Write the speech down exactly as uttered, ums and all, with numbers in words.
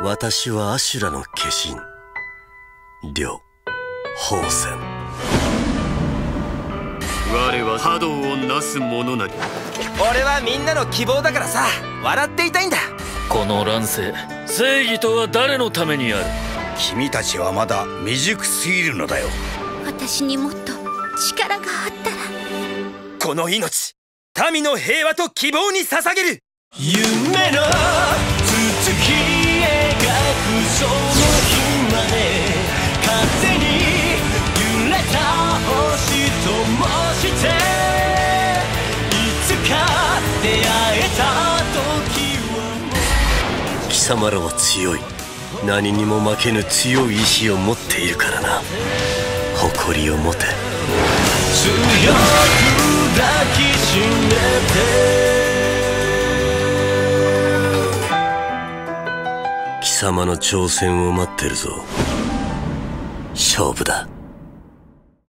私はアシュラの化身呂宝泉。 我は波動をなす者なり。 俺はみんなの希望だからさ、笑っていたいんだ。 この乱世、正義とは誰のためにある？ 君たちはまだ未熟すぎるのだよ。 私にもっと力があったら。 この命、民の平和と希望に捧げる。 夢の続き描くその日まで、風に揺れた星ともしていつか出会えた時は。 貴様らは強い。何にも負けぬ強い意志を持っているからな。誇りを持て。 強く抱きしめて。貴様の挑戦を待ってるぞ。勝負だ。